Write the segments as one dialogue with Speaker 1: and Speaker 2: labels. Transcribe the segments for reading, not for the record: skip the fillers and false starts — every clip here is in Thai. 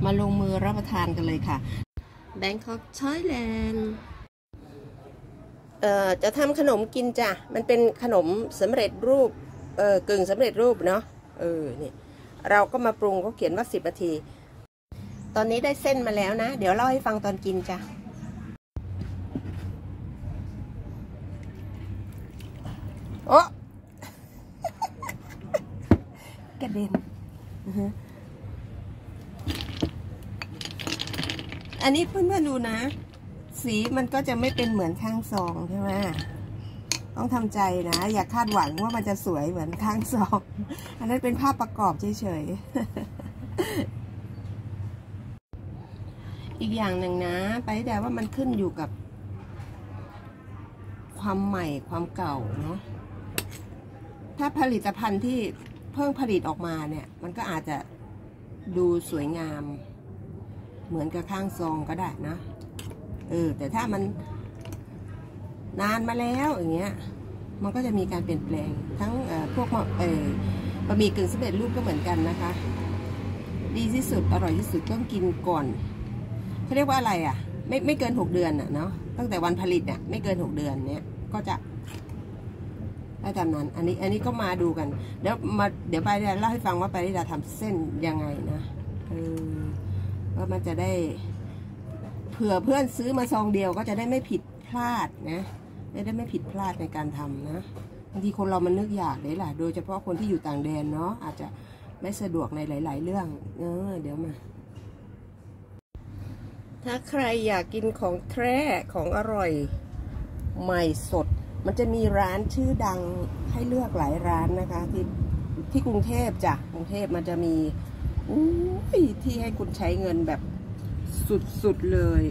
Speaker 1: มาลงมือรับประทานกันเลยค่ะ Bangkok Thailand จะทำขนมกินจ้ะมันเป็นขนมสำเร็จรูปกึ่งสำเร็จรูปเนาะนี่เราก็มาปรุงเขาเขียนว่า10 นาทีตอนนี้ได้เส้นมาแล้วนะเดี๋ยวเล่าให้ฟังตอนกินจ้ะโอ้ กระเด็นอันนี้เพื่อนๆดูนะสีมันก็จะไม่เป็นเหมือนข้างซองใช่ไหมต้องทำใจนะอย่าคาดหวังว่ามันจะสวยเหมือนข้างซองอันนั้นเป็นภาพประกอบเฉยๆอีกอย่างหนึ่งนะไปแต่ว่ามันขึ้นอยู่กับความใหม่ความเก่าเนาะถ้าผลิตภัณฑ์ที่เพิ่งผลิตออกมาเนี่ยมันก็อาจจะดูสวยงามเหมือนกับข้างซองก็ได้นะแต่ถ้ามันนานมาแล้วอย่างเงี้ยมันก็จะมีการเปลี่ยนแปลงทั้งพวกบะหมี่กึ่งสำเร็จรูปก็เหมือนกันนะคะดีที่สุดอร่อยที่สุดต้องกินก่อนเขาเรียกว่าอะไรอ่ะไม่เกิน6 เดือนอ่ะเนาะตั้งแต่วันผลิตเนี่ยไม่เกิน6 เดือนเนี้ยก็จะได้ตามนั้นอันนี้ก็มาดูกันเดี๋ยวไปเล่าให้ฟังว่าไปได้ทำเส้นยังไงนะว่ามันจะได้เผื่อเพื่อนซื้อมาซองเดียวก็จะได้ไม่ผิดพลาดนะได้ไม่ผิดพลาดในการทำนะบางทีคนเรามันนึกอยากเลยล่ะโดยเฉพาะคนที่อยู่ต่างแดนเนาะอาจจะไม่สะดวกในหลายๆเรื่องเดี๋ยวมาถ้าใครอยากกินของแท้ของอร่อยใหม่สดมันจะมีร้านชื่อดังให้เลือกหลายร้านนะคะที่กรุงเทพจ้ะกรุงเทพมันจะมีที่ให้คุณใช้เงินแบบสุดๆเลย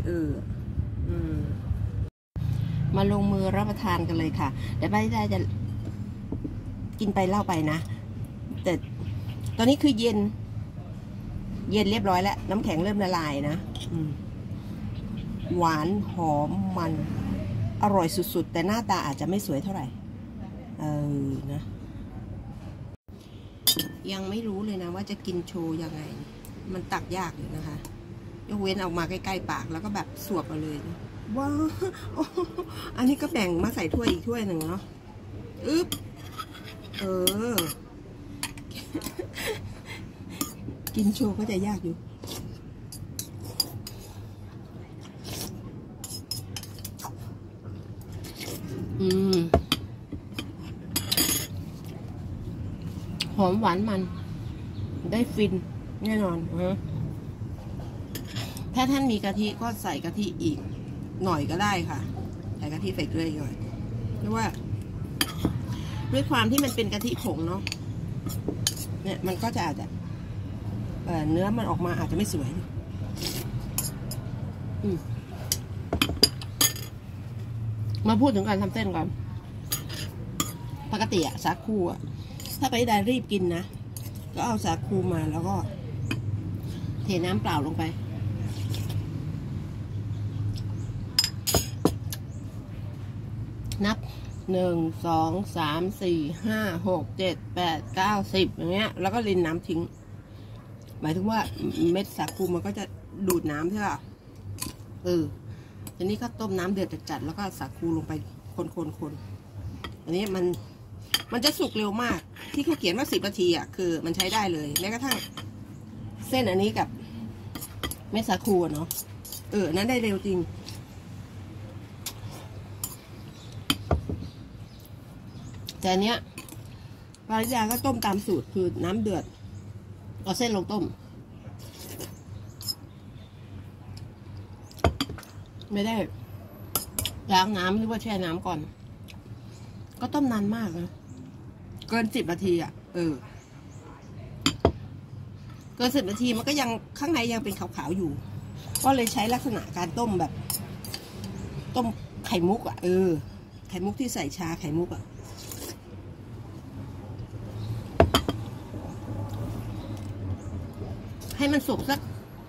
Speaker 1: มาลงมือรับประทานกันเลยค่ะเดี๋ยวไม่ได้จะกินไปเล่าไปนะแต่ตอนนี้คือเย็นเรียบร้อยแล้วน้ำแข็งเริ่มละลายนะหวานหอมมันอร่อยสุดๆแต่หน้าตาอาจจะไม่สวยเท่าไหร่นะยังไม่รู้เลยนะว่าจะกินโชว์ยังไงมันตักยากอยู่นะคะยกเว้นออกมาใกล้ๆปากแล้วก็แบบสวบมาเลยว้าวอันนี้ก็แบ่งมาใส่ถ้วยอีกถ้วยหนึ่งเนาะกินโชว์ก็จะยากอยู่หอมหวานมันได้ฟินแน่นอนถ้าท่านมีกะทิก็ใส่กะทิอีกหน่อยก็ได้ค่ะใส่กะทิใส่เกลือหน่อยเพราะว่าด้วยความที่มันเป็นกะทิผงเนาะเนี่ยมันก็จะอาจจะเนื้อมันออกมาอาจจะไม่สวยมาพูดถึงการทำเส้นก่อนปกติอะสาคูอะถ้าไปได้รีบกินนะก็เอาสาคูมาแล้วก็เทน้ำเปล่าลงไปนับ1 2 3 4 5 6 7 8 9 10อย่างเงี้ยแล้วก็รินน้ำทิ้งหมายถึงว่าเม็ดสาคูมันก็จะดูดน้ำใช่ป่ะทีนี้ก็ต้มน้ำเดือดจัดๆแล้วก็สาคูลงไปคนอันนี้มันจะสุกเร็วมากที่เขาเขียนว่า10 นาทีอ่ะคือมันใช้ได้เลยแม้กระทั่งเส้นอันนี้กับเม็ดสาคูเนาะนั้นได้เร็วจริงแต่เนี้ยปลาย่างก็ต้มตามสูตรคือน้ำเดือดเอาเส้นลงต้มไม่ได้ล้างน้ำหรือว่าแช่น้ำก่อนก็ต้มนานมากนะเกิน10 นาทีอ่ะเกิน10 นาทีมันก็ยังข้างในยังเป็นขาวๆอยู่ก็เลยใช้ลักษณะการต้มแบบต้มไข่มุกอ่ะไข่มุกที่ใส่ชาไข่มุกอ่ะให้มันสุกสัก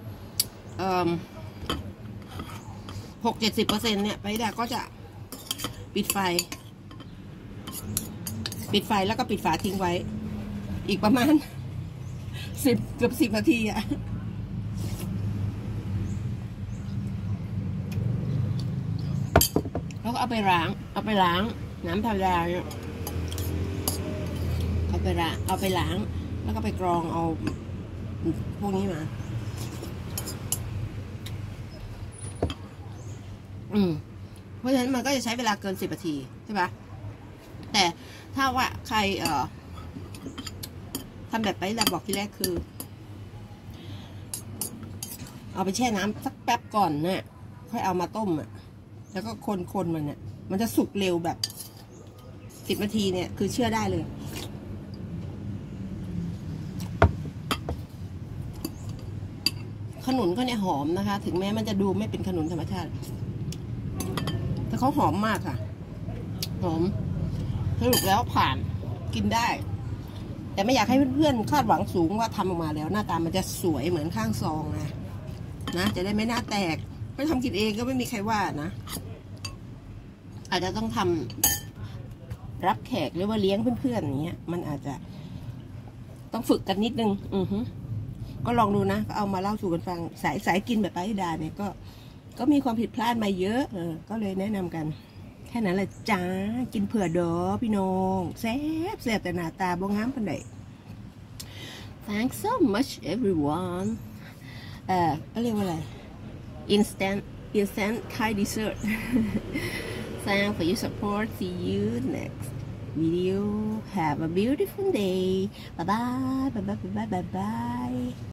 Speaker 1: 60-70%เนี่ยไปดาก็จะปิดไฟแล้วก็ปิดฝาทิ้งไว้อีกประมาณเกือบ10 นาทีอ่ะแล้วก็เอาไปล้างน้ำธรรมดาเนี่ยเอาไปล้างแล้วก็ไปกรองเอาพวกนี้มาเพราะฉะนั้นมันก็จะใช้เวลาเกิน10 นาทีใช่ปะแต่ถ้าว่าใครทำแบบไปเราบอกที่แรกคือเอาไปแช่น้ำสักแป๊บก่อนเนี่ยค่อยเอามาต้มอ่ะแล้วก็คนมันเนี่ยมันจะสุกเร็วแบบ10 นาทีเนี่ยคือเชื่อได้เลยขนุนก็เนี่ยหอมนะคะถึงแม้มันจะดูไม่เป็นขนุนธรรมชาติแต่เขาหอมมากค่ะหอมสรุปแล้วผ่านกินได้แต่ไม่อยากให้เพื่อนๆคาดหวังสูงว่าทำออกมาแล้วหน้าตามันจะสวยเหมือนข้างซองนะจะได้ไม่หน้าแตกไม่ทำกินเองก็ไม่มีใครว่านะอาจจะต้องทำรับแขกหรือว่าเลี้ยงเพื่อนๆอย่างเงี้ยมันอาจจะต้องฝึกกันนิดนึงก็ลองดูนะก็เอามาเล่าสู่กันฟังสายกินแบบป้าธิดาเนี่ยก็มีความผิดพลาดมาเยอะก็เลยแนะนำกันแค่นั้นแหละจ้ากินเผื่อเด้อพี่น้องแซ่บแต่หน้าตาบ่งามปานใด Thanks so much everyone ก็เรียกว่าอะไร instant Thai dessert Thanks for your support see you next video have a beautiful day bye bye